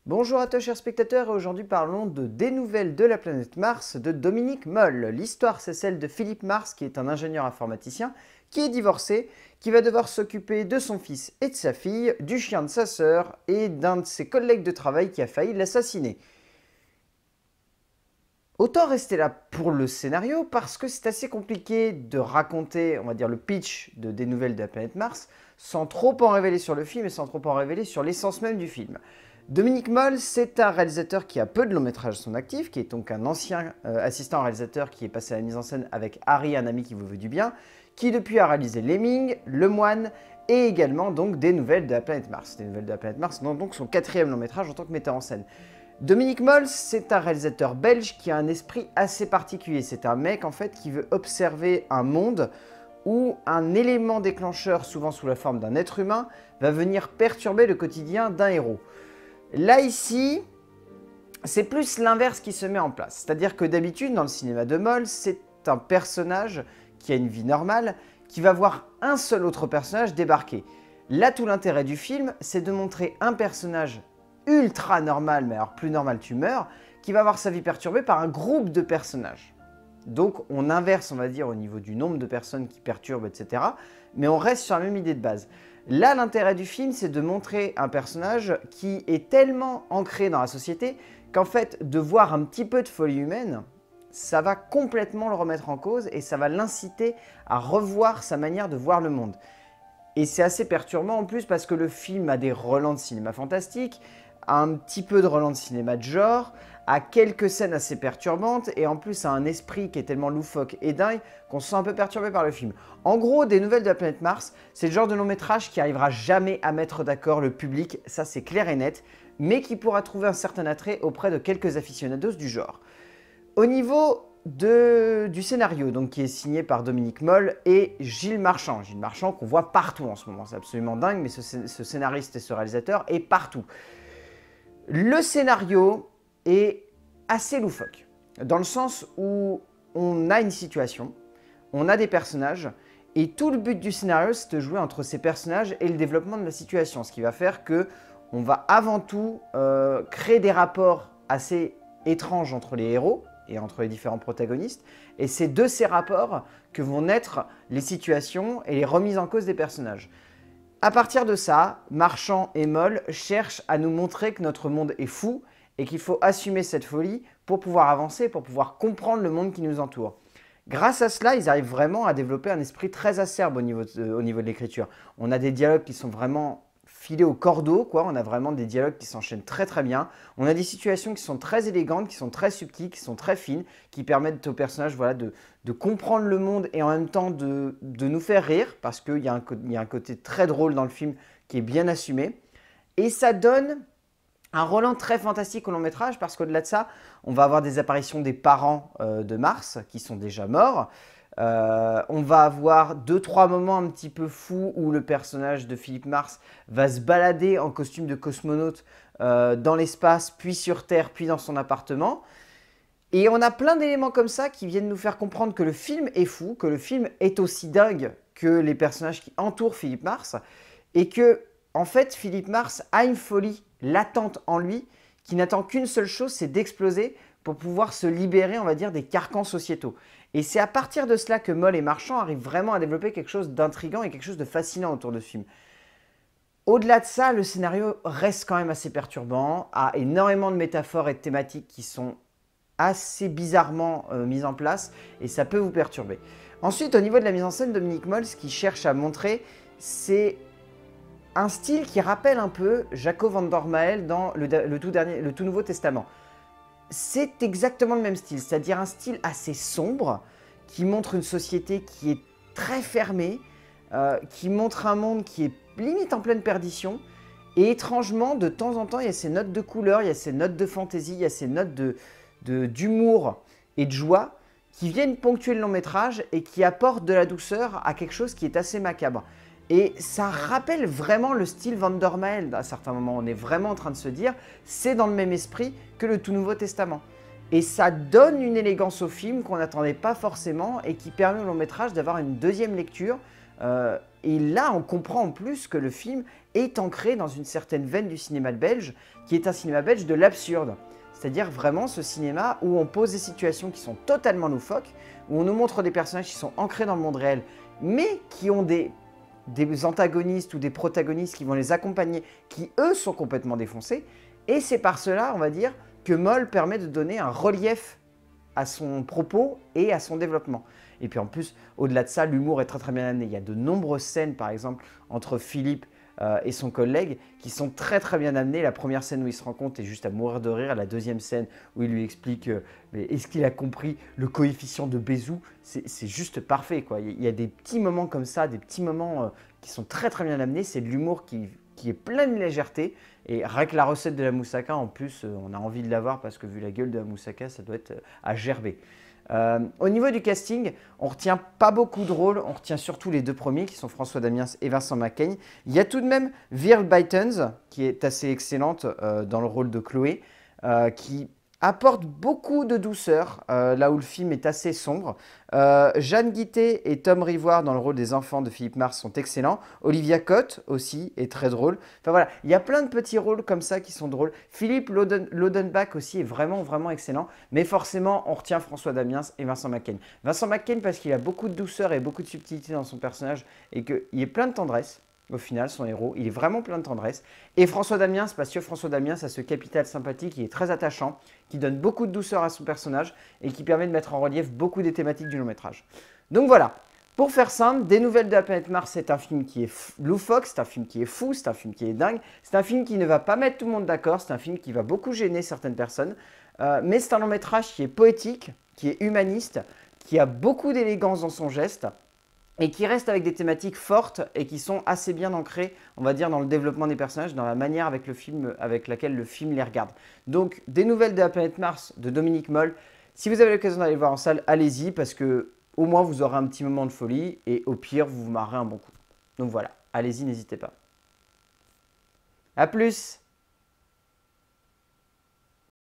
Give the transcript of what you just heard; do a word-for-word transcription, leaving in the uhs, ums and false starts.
Bonjour à toi chers spectateurs, et aujourd'hui parlons de Des nouvelles de la planète Mars de Dominique Moll. L'histoire, c'est celle de Philippe Mars, qui est un ingénieur informaticien, qui est divorcé, qui va devoir s'occuper de son fils et de sa fille, du chien de sa sœur et d'un de ses collègues de travail qui a failli l'assassiner. Autant rester là pour le scénario parce que c'est assez compliqué de raconter, on va dire, le pitch de Des nouvelles de la planète Mars sans trop en révéler sur le film et sans trop en révéler sur l'essence même du film. Dominique Moll, c'est un réalisateur qui a peu de long métrage à son actif, qui est donc un ancien euh, assistant réalisateur qui est passé à la mise en scène avec Harry, un ami qui vous veut du bien, qui depuis a réalisé Lemming, Le Moine et également donc Des nouvelles de la planète Mars. Des nouvelles de la planète Mars, non, donc son quatrième long métrage en tant que metteur en scène. Dominique Moll, c'est un réalisateur belge qui a un esprit assez particulier. C'est un mec en fait qui veut observer un monde où un élément déclencheur, souvent sous la forme d'un être humain, va venir perturber le quotidien d'un héros. Là, ici, c'est plus l'inverse qui se met en place. C'est-à-dire que d'habitude, dans le cinéma de Moll, c'est un personnage qui a une vie normale, qui va voir un seul autre personnage débarquer. Là, tout l'intérêt du film, c'est de montrer un personnage ultra normal, mais alors plus normal tu meurs, qui va avoir sa vie perturbée par un groupe de personnages. Donc on inverse, on va dire, au niveau du nombre de personnes qui perturbent, et cetera. Mais on reste sur la même idée de base. Là, l'intérêt du film, c'est de montrer un personnage qui est tellement ancré dans la société qu'en fait, de voir un petit peu de folie humaine, ça va complètement le remettre en cause et ça va l'inciter à revoir sa manière de voir le monde. Et c'est assez perturbant en plus parce que le film a des relents de cinéma fantastique, un petit peu de relents de cinéma de genre, a quelques scènes assez perturbantes et en plus a un esprit qui est tellement loufoque et dingue qu'on se sent un peu perturbé par le film. En gros, Des nouvelles de la planète Mars, c'est le genre de long métrage qui arrivera jamais à mettre d'accord le public, ça c'est clair et net, mais qui pourra trouver un certain attrait auprès de quelques aficionados du genre. Au niveau de, du scénario, donc, qui est signé par Dominique Moll et Gilles Marchand. Gilles Marchand qu'on voit partout en ce moment, c'est absolument dingue, mais ce, ce scénariste et ce réalisateur est partout. Le scénario est assez loufoque, dans le sens où on a une situation, on a des personnages, et tout le but du scénario, c'est de jouer entre ces personnages et le développement de la situation, ce qui va faire que on va avant tout euh, créer des rapports assez étranges entre les héros et entre les différents protagonistes, et c'est de ces rapports que vont naître les situations et les remises en cause des personnages. À partir de ça, Marchand et Moll cherchent à nous montrer que notre monde est fou et qu'il faut assumer cette folie pour pouvoir avancer, pour pouvoir comprendre le monde qui nous entoure. Grâce à cela, ils arrivent vraiment à développer un esprit très acerbe au niveau de, au niveau de l'écriture. On a des dialogues qui sont vraiment filés au cordeau, quoi. On a vraiment des dialogues qui s'enchaînent très très bien. On a des situations qui sont très élégantes, qui sont très subtiles, qui sont très fines, qui permettent aux personnages, voilà, de, de comprendre le monde et en même temps de, de nous faire rire, parce qu'il y, y a un côté très drôle dans le film qui est bien assumé. Et ça donne un relent très fantastique au long métrage, parce qu'au-delà de ça, on va avoir des apparitions des parents euh, de Mars, qui sont déjà morts. Euh, on va avoir deux trois moments un petit peu fous où le personnage de Philippe Mars va se balader en costume de cosmonaute euh, dans l'espace, puis sur Terre, puis dans son appartement. Et on a plein d'éléments comme ça qui viennent nous faire comprendre que le film est fou, que le film est aussi dingue que les personnages qui entourent Philippe Mars, et que, en fait, Philippe Mars a une folie latente en lui qui n'attend qu'une seule chose, c'est d'exploser pour pouvoir se libérer, on va dire, des carcans sociétaux. Et c'est à partir de cela que Moll et Marchand arrivent vraiment à développer quelque chose d'intriguant et quelque chose de fascinant autour de ce film. Au-delà de ça, le scénario reste quand même assez perturbant, a énormément de métaphores et de thématiques qui sont assez bizarrement euh, mises en place, et ça peut vous perturber. Ensuite, au niveau de la mise en scène, Dominique Moll, ce qu'il cherche à montrer, c'est un style qui rappelle un peu Jaco van der Mael dans le, le, tout dernier, le tout Nouveau Testament. C'est exactement le même style, c'est-à-dire un style assez sombre, qui montre une société qui est très fermée, euh, qui montre un monde qui est limite en pleine perdition, et étrangement, de temps en temps, il y a ces notes de couleur, il y a ces notes de fantaisie, il y a ces notes de, de, d'humour et de joie qui viennent ponctuer le long métrage et qui apportent de la douceur à quelque chose qui est assez macabre. Et ça rappelle vraiment le style Van der Mael à certains moments. On est vraiment en train de se dire, c'est dans le même esprit que le tout Nouveau Testament. Et ça donne une élégance au film qu'on n'attendait pas forcément et qui permet au long métrage d'avoir une deuxième lecture. Euh, et là, on comprend en plus que le film est ancré dans une certaine veine du cinéma belge, qui est un cinéma belge de l'absurde. C'est-à-dire vraiment ce cinéma où on pose des situations qui sont totalement loufoques, où on nous montre des personnages qui sont ancrés dans le monde réel, mais qui ont des, des antagonistes ou des protagonistes qui vont les accompagner, qui eux sont complètement défoncés. Et c'est par cela, on va dire, que Moll permet de donner un relief à son propos et à son développement. Et puis en plus, au-delà de ça, l'humour est très très bien amené. Il y a de nombreuses scènes, par exemple, entre Philippe euh, et son collègue, qui sont très très bien amenées. La première scène où ils se rencontrent est juste à mourir de rire. La deuxième scène où il lui explique euh, mais est-ce qu'il a compris le coefficient de Bézout, c'est juste parfait, quoi. Il y a des petits moments comme ça, des petits moments euh, qui sont très très bien amenés. C'est de l'humour qui, qui est plein de légèreté. Et rien que la recette de la moussaka, en plus, euh, on a envie de l'avoir parce que vu la gueule de la moussaka, ça doit être euh, à gerber. Euh, au niveau du casting, on ne retient pas beaucoup de rôles, on retient surtout les deux premiers qui sont François Damiens et Vincent Macaigne. Il y a tout de même Virl Bytens qui est assez excellente euh, dans le rôle de Chloé, euh, qui apporte beaucoup de douceur euh, là où le film est assez sombre. Euh, Jeanne Guittet et Tom Rivoire dans le rôle des enfants de Philippe Mars sont excellents. Olivia Cotte aussi est très drôle. Enfin voilà, il y a plein de petits rôles comme ça qui sont drôles. Philippe Loden Lodenbach aussi est vraiment vraiment excellent. Mais forcément, on retient François Damiens et Vincent Macaigne. Vincent Macaigne parce qu'il a beaucoup de douceur et beaucoup de subtilité dans son personnage et qu'il est plein de tendresse. Au final, son héros, il est vraiment plein de tendresse. Et François Damiens, parce que François Damiens a ce capital sympathique qui est très attachant, qui donne beaucoup de douceur à son personnage et qui permet de mettre en relief beaucoup des thématiques du long métrage. Donc voilà, pour faire simple, Des Nouvelles de la planète Mars, c'est un film qui est loufoque, c'est un film qui est fou, c'est un film qui est dingue, c'est un film qui ne va pas mettre tout le monde d'accord, c'est un film qui va beaucoup gêner certaines personnes, euh, mais c'est un long métrage qui est poétique, qui est humaniste, qui a beaucoup d'élégance dans son geste, et qui reste avec des thématiques fortes et qui sont assez bien ancrées, on va dire, dans le développement des personnages, dans la manière avec, le film, avec laquelle le film les regarde. Donc, Des Nouvelles de la planète Mars de Dominique Moll. Si vous avez l'occasion d'aller le voir en salle, allez-y, parce que au moins vous aurez un petit moment de folie et au pire, vous vous marrez un bon coup. Donc voilà, allez-y, n'hésitez pas. A plus!